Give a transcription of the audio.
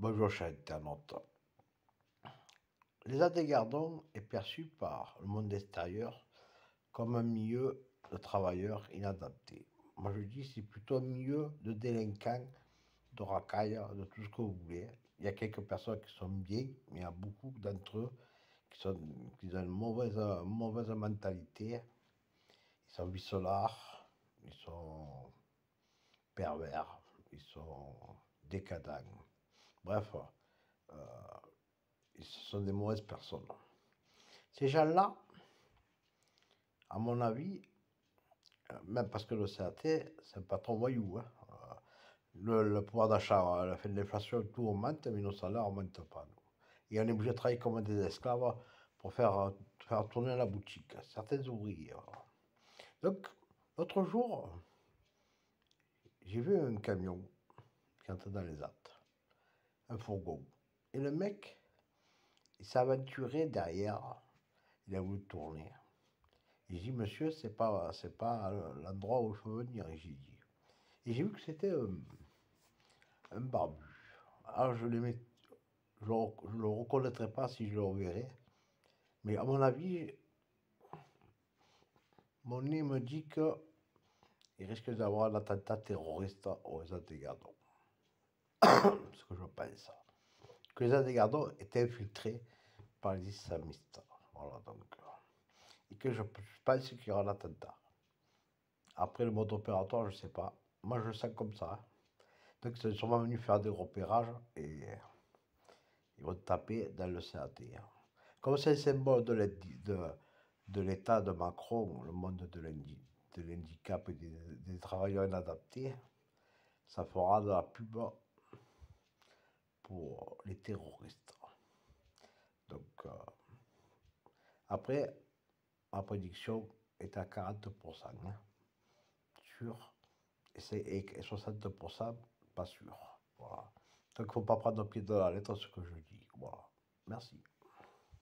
Bonjour cher internaute. Les Adégardons est perçu par le monde extérieur comme un milieu de travailleurs inadaptés. Moi je dis c'est plutôt un milieu de délinquants, de racailles, de tout ce que vous voulez. Il y a quelques personnes qui sont bien, mais il y a beaucoup d'entre eux qui ont une mauvaise mentalité. Ils sont vicelards, ils sont pervers, ils sont décadents. Bref, ce sont des mauvaises personnes. Ces gens-là, à mon avis, même parce que le CAT, c'est un patron voyou. Hein. Le pouvoir d'achat, l'inflation, tout augmente, mais nos salaires n'augmentent pas. Nous. Et on est obligé de travailler comme des esclaves pour faire tourner la boutique. Certains ouvriers. Voilà. Donc, l'autre jour, j'ai vu un camion qui entrait dans les Alpes, un fourgon. Et le mec, il s'est aventuré derrière, il a voulu tourner. Et j'ai dit, monsieur, c'est pas l'endroit où il faut venir, j'ai dit. Et j'ai vu que c'était un barbu. Alors je ne le reconnaîtrais pas si je le reverrais. Mais à mon avis, mon nez me dit qu'il risque d'avoir un attentat terroriste aux Adégardons. Ce que je pense. Que les Adégardons étaient infiltrés par les islamistes. Voilà, donc. Et que je pense qu'il y aura l'attentat. Après le mode opératoire, je ne sais pas. Moi, je le sens comme ça. Hein. Donc, ils sont sûrement venus faire des repérages et ils vont taper dans le CAT. Hein. Comme c'est le symbole de l'État de Macron, le monde de l'handicap et des travailleurs inadaptés, ça fera de la pub pour les terroristes. Donc, après, ma prédiction est à 40%. Hein, sûr. Et 60% pas sûr. Voilà. Donc, il ne faut pas prendre au pied de la lettre ce que je dis. Voilà. Merci.